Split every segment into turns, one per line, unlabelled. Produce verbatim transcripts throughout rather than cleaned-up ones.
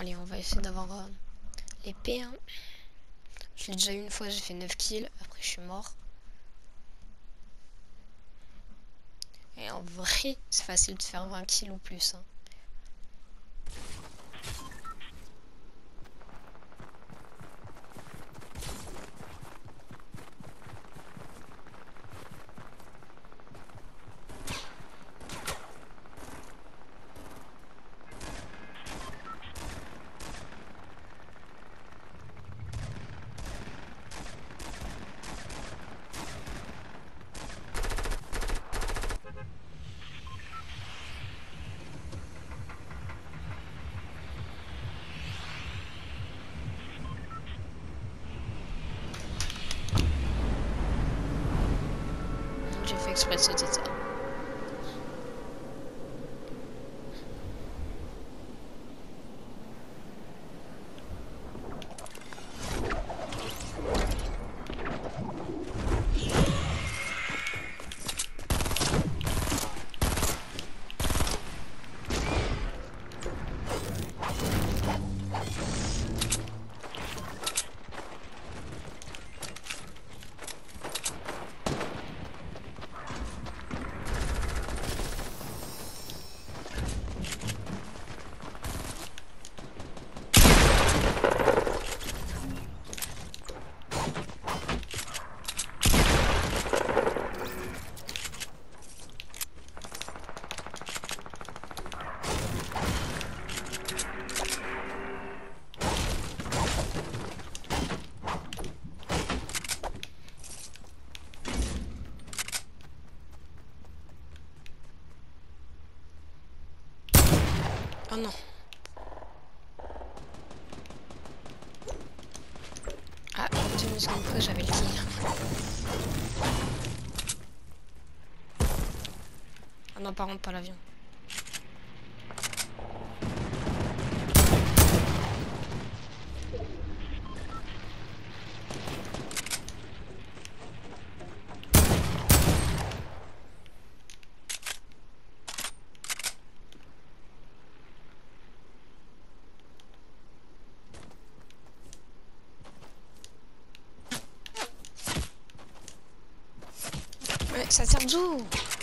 allez, on va essayer d'avoir euh, l'épée. Hein. Je l'ai déjà eu une fois, j'ai fait neuf kills. Après, je suis mort. Et en vrai, c'est facile de faire vingt kills ou plus. Hein. J'ai fait exprès de sauter ça. Oh non. Ah, deux secondes près, j'avais le kill. Ah non, par contre, pas l'avion. Ouais, ça sert d'où?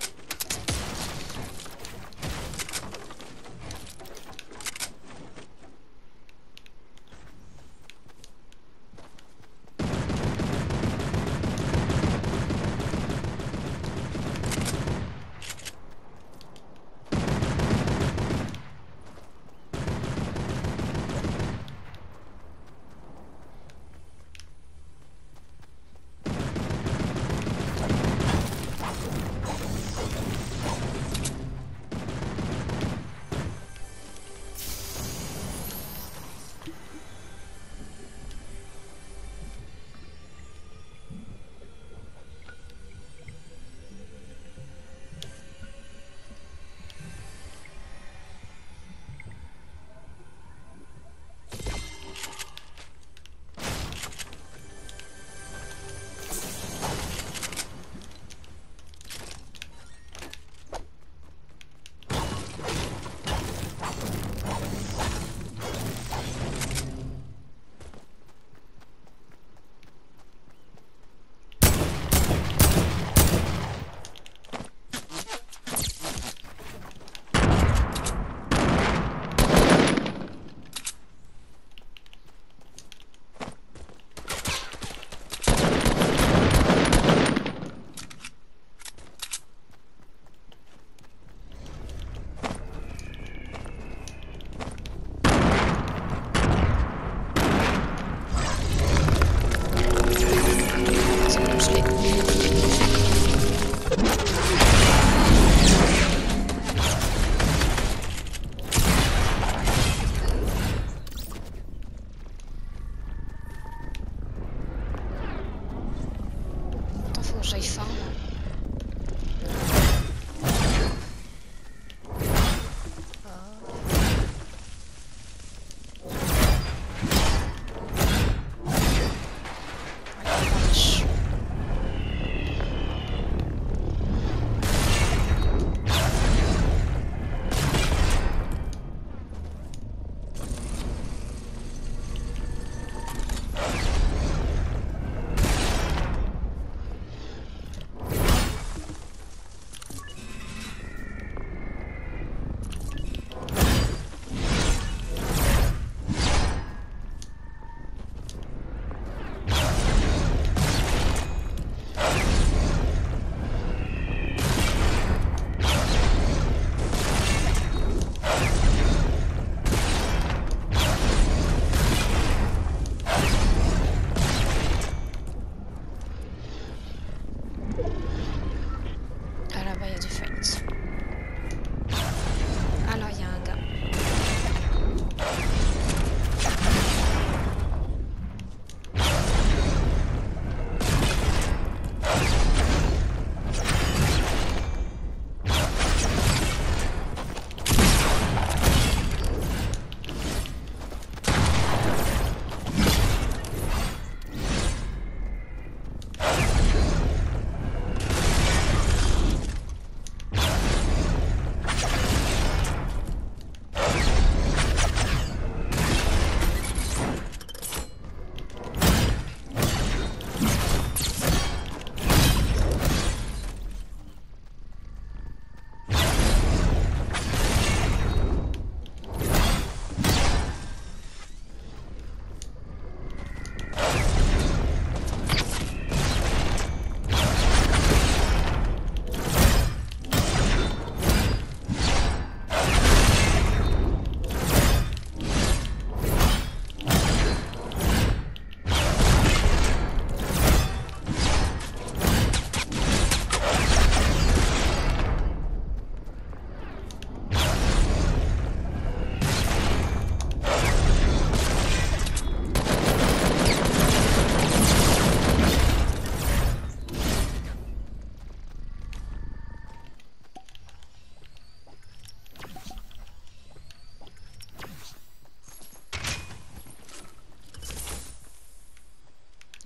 J'aille farm.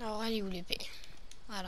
Alors elle est où l'épée? Voilà.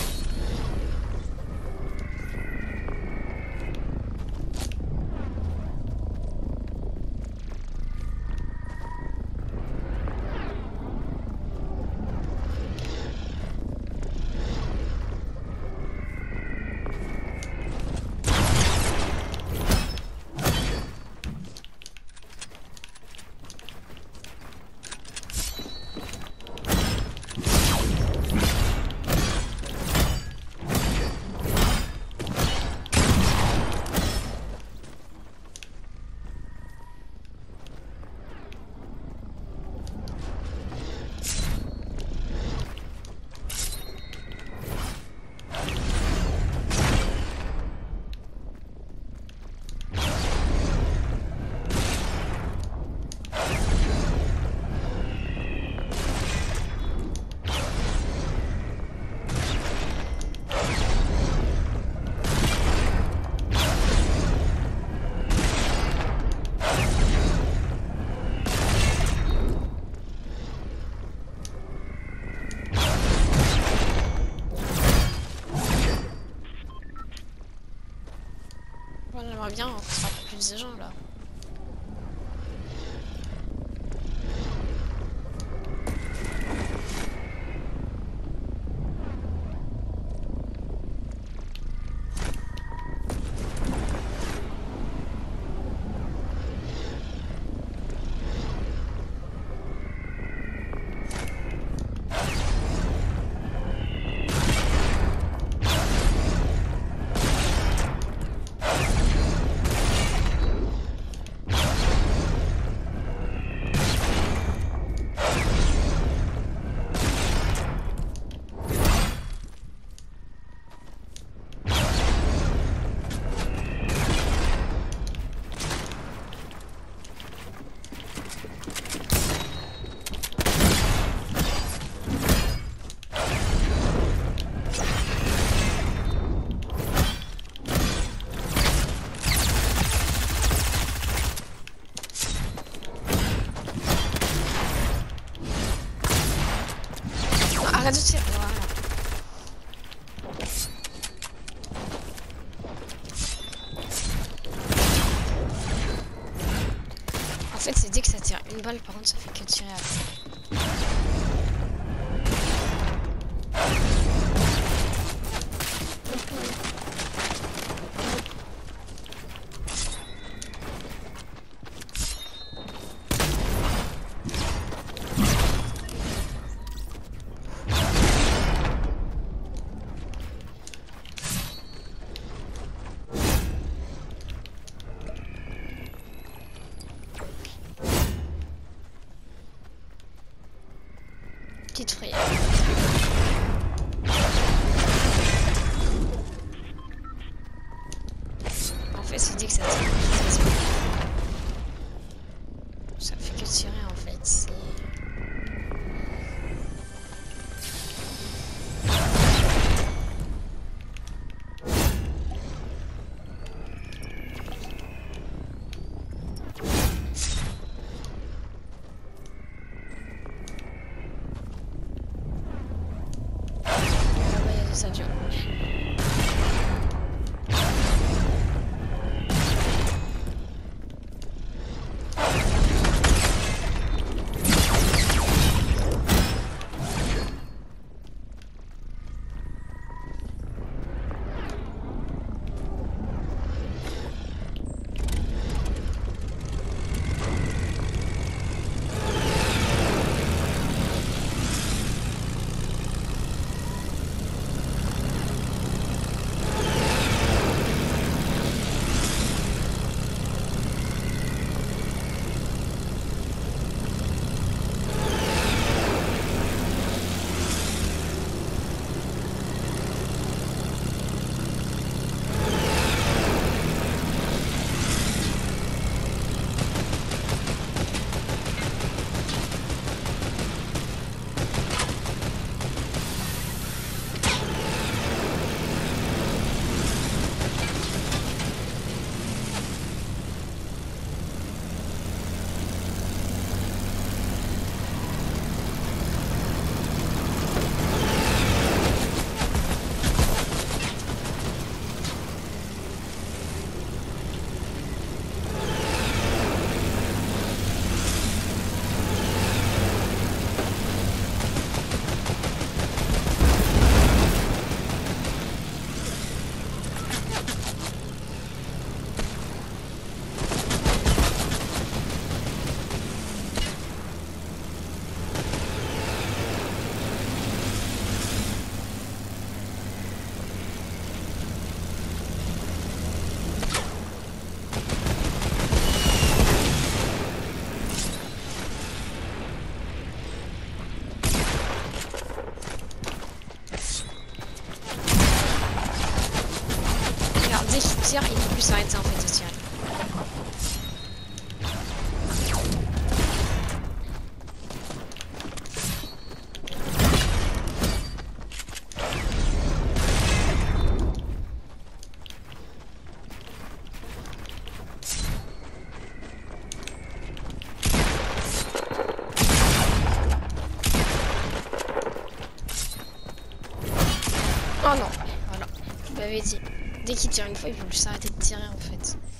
J'aimerais bien rencontrer un peu plus de gens là. Arrête de tirer. Voilà. En fait, c'est dès que ça tire une balle, par contre, ça fait que tirer après. Petite frayeur. En fait, c'est dit que ça tire. Ça fait que tirer en fait. C'est... avions. tire, il peut plus s'arrêter en fait de tirer. Oh non, voilà, je vous l'avais dit. Dès qu'il tire une fois, il peut plus s'arrêter de tirer en fait.